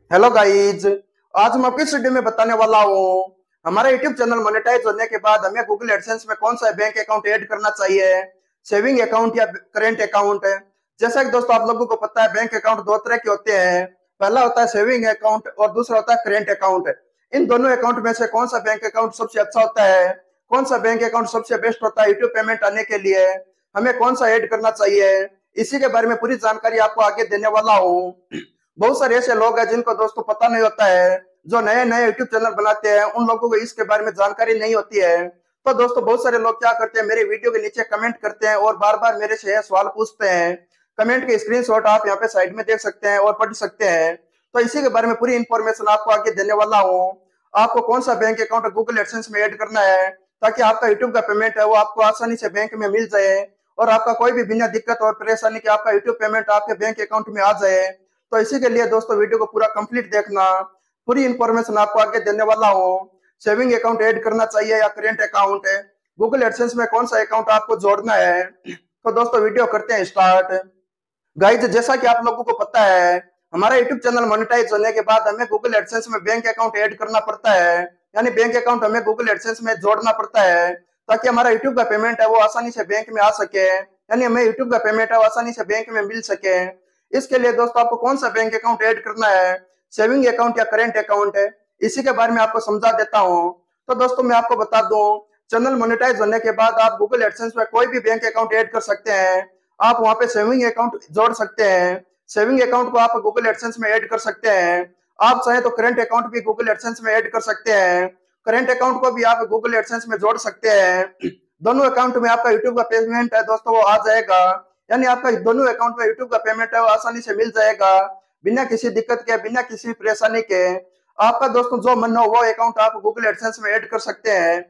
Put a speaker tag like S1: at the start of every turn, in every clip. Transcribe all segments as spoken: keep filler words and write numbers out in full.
S1: Hello guys. आज मैं आपको इस वीडियो में बताने वाला हूँ हमारा यूट्यूब चैनल मोनेटाइज होने के बाद हमें गूगल एडसेंस में कौन सा बैंक अकाउंट ऐड करना चाहिए, सेविंग अकाउंट या करेंट अकाउंट। जैसा कि दोस्तों आप लोगों को पता है, बैंक अकाउंट दो तरह के होते हैं। पहला होता है सेविंग अकाउंट और दूसरा होता है करेंट अकाउंट। इन दोनों अकाउंट में से कौन सा बैंक अकाउंट सबसे अच्छा होता है, कौन सा बैंक अकाउंट सबसे बेस्ट होता है यूट्यूब पेमेंट आने के लिए, हमें कौन सा ऐड करना चाहिए, इसी के बारे में पूरी जानकारी आपको आगे देने वाला हूँ। बहुत सारे ऐसे लोग हैं जिनको दोस्तों पता नहीं होता है, जो नए नए यूट्यूब चैनल बनाते हैं उन लोगों को इसके बारे में जानकारी नहीं होती है। तो दोस्तों बहुत सारे लोग क्या करते हैं, मेरे वीडियो के नीचे कमेंट करते हैं और बार बार मेरे से यह सवाल पूछते हैं। कमेंट के स्क्रीनशॉट आप यहाँ पे साइड में देख सकते हैं और पढ़ सकते हैं। तो इसी के बारे में पूरी इंफॉर्मेशन आपको आगे देने वाला हूँ। आपको कौन सा बैंक अकाउंट गूगल एडसेंस में ऐड करना है ताकि आपका यूट्यूब का पेमेंट है वो आपको आसानी से बैंक में मिल जाए और आपका कोई भी बिना दिक्कत और परेशानी के आपका यूट्यूब पेमेंट आपके बैंक अकाउंट में आ जाए। तो इसी के लिए दोस्तों वीडियो को पूरा कंप्लीट देखना, पूरी इंफॉर्मेशन आपको आगे देने वाला हूँ। सेविंग अकाउंट ऐड करना चाहिए या करेंट अकाउंट है, गूगल एडसेंस में कौन सा अकाउंट आपको जोड़ना है। तो दोस्तों वीडियो करते हैं स्टार्ट। गाइज जैसा कि आप लोगों को पता है, हमारा यूट्यूब चैनल मोनेटाइज होने के बाद हमें गूगल एडसेंस में बैंक अकाउंट ऐड करना पड़ता है, यानी बैंक अकाउंट हमें गूगल एडसेंस में जोड़ना पड़ता है ताकि हमारा यूट्यूब का पेमेंट है वो आसानी से बैंक में आ सके, यानी हमें यूट्यूब का पेमेंट है वो आसानी से बैंक में मिल सके। इसके लिए दोस्तों आपको कौन सा बैंक अकाउंट ऐड करना है, सेविंग अकाउंट या करेंट अकाउंट है, इसी के बारे में आपको समझा देता हूँ। तो दोस्तों मैं आपको बता दूं, चैनल मोनेटाइज होने के बाद आप गूगल एडसेंस में कोई भी बैंक अकाउंट ऐड कर सकते हैं। आप वहां पे सेविंग अकाउंट जोड़ सकते हैं, सेविंग अकाउंट को आप गूगल एडसेंस में ऐड कर सकते हैं। आप चाहे तो करेंट अकाउंट भी गूगल एडसेंस में ऐड कर सकते हैं, करेंट अकाउंट को भी आप गूगल एडसेंस में जोड़ सकते हैं। दोनों अकाउंट में आपका यूट्यूब का पेमेंट है दोस्तों वो आ जाएगा, यानी आपका दोनों अकाउंट में यूट्यूब का पेमेंट है वो आसानी से मिल जाएगा, बिना किसी दिक्कत के, बिना किसी परेशानी के। आपका दोस्तों जो मन हो वो अकाउंट आप गूगल एडसेंस में ऐड कर सकते हैं।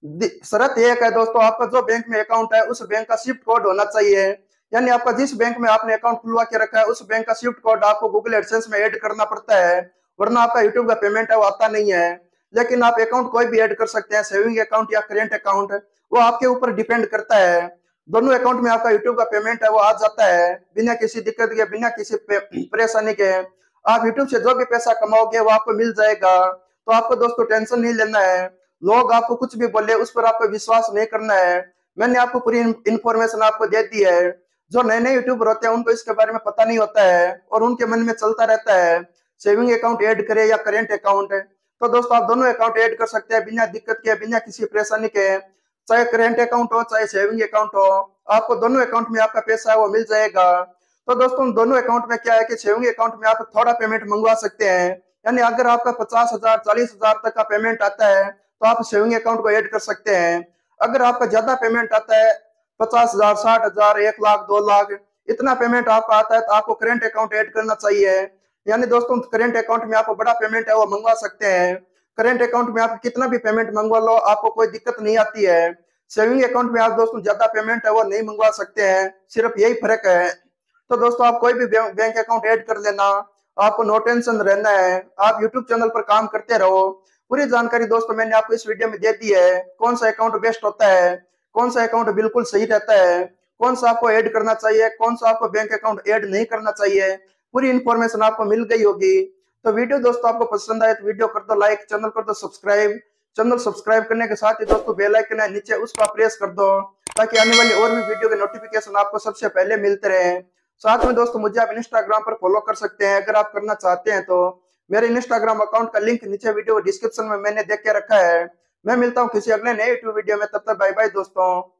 S1: शर्त यह है दोस्तों, आपका जो बैंक में अकाउंट है उस बैंक का स्विफ्ट कोड होना चाहिए, यानी आपका जिस बैंक में आपने अकाउंट खुलवा के रखा है उस बैंक का स्विफ्ट कोड आपको गूगल एडसेंस में ऐड करना पड़ता है, वरना आपका यूट्यूब का पेमेंट है वो आता नहीं है। लेकिन आप अकाउंट कोई भी ऐड कर सकते हैं, सेविंग अकाउंट या करेंट अकाउंट, वो आपके ऊपर डिपेंड करता है। दोनों अकाउंट में आपका यूट्यूब का पेमेंट है वो आ जाता है बिना किसी दिक्कत के, बिना किसी परेशानी के। आप यूट्यूब से जो भी पैसा कमाओगे वो आपको मिल जाएगा। तो आपको दोस्तों टेंशन नहीं लेना है, लोग आपको कुछ भी बोले उस पर आपको विश्वास नहीं करना है। मैंने आपको पूरी इन्फॉर्मेशन आपको दे दी है। जो नए नए यूट्यूबर होते हैं उनको इसके बारे में पता नहीं होता है और उनके मन में चलता रहता है सेविंग अकाउंट ऐड करे या करेंट अकाउंट। तो दोस्तों आप दोनों अकाउंट ऐड कर सकते हैं बिना दिक्कत के, बिना किसी परेशानी के। चाहे करेंट अकाउंट हो चाहे सेविंग अकाउंट हो, आपको दोनों अकाउंट में आपका पैसा है वो मिल जाएगा। तो दोस्तों दोनों अकाउंट में क्या है कि सेविंग अकाउंट में आप थोड़ा पेमेंट मंगवा सकते हैं, यानी अगर आपका पचास हजार चालीस हजार तक का पेमेंट आता है तो आप सेविंग अकाउंट को ऐड कर सकते हैं। अगर आपका ज्यादा पेमेंट आता है, पचास हजार साठ हजार एक लाख दो लाख इतना पेमेंट आपका आता है, तो आपको करेंट अकाउंट ऐड करना चाहिए। यानी दोस्तों करेंट अकाउंट में आप बड़ा पेमेंट है वो मंगवा सकते हैं। करेंट अकाउंट में आप कितना भी पेमेंट मंगवा लो आपको कोई दिक्कत नहीं आती है। सेविंग अकाउंट में आप दोस्तों ज्यादा पेमेंट है वो नहीं मंगवा सकते हैं, सिर्फ यही फर्क है। तो दोस्तों आप कोई भी बैंक अकाउंट ऐड कर लेना, आपको नो टेंशन रहना है, आप यूट्यूब चैनल पर काम करते रहो। पूरी जानकारी दोस्तों मैंने आपको इस वीडियो में दे दी है, कौन सा अकाउंट बेस्ट होता है, कौन सा अकाउंट बिल्कुल सही रहता है, कौन सा आपको ऐड करना चाहिए, कौन सा आपको बैंक अकाउंट ऐड नहीं करना चाहिए। पूरी इन्फॉर्मेशन आपको मिल गई होगी। तो वीडियो दोस्तों आपको पसंद आए तो वीडियो कर दो लाइक, चैनल कर दो सब्सक्राइब। चैनल सब्सक्राइब करने के साथ ही दोस्तों बेल आइकन है नीचे उसका प्रेस कर दो ताकि आने वाली और भी वीडियो के नोटिफिकेशन आपको सबसे पहले मिलते रहे। साथ में दोस्तों मुझे आप इंस्टाग्राम पर फॉलो कर सकते हैं अगर आप करना चाहते हैं तो। मेरे इंस्टाग्राम अकाउंट का लिंक नीचे वीडियो डिस्क्रिप्शन में मैंने देख के रखा है। मैं मिलता हूँ किसी अगले नए यूट्यूब वीडियो में, तब तक बाय बाय दोस्तों।